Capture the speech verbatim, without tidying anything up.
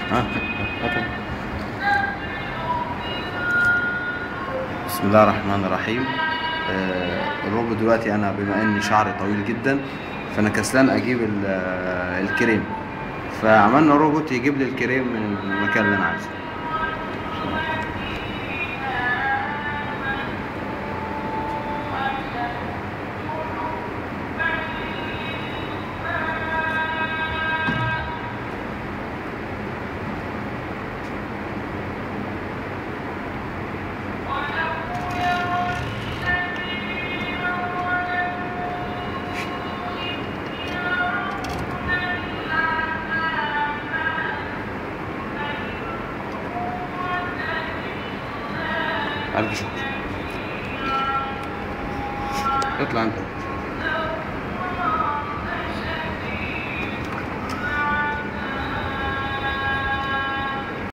ها. بسم الله الرحمن الرحيم. آه الروبوت دلوقتي انا بما ان شعري طويل جدا فانا كسلان اجيب الكريم، فعملنا روبوت يجيب لي الكريم من المكان اللي انا عايزه. ألف شكر. اطلع انت.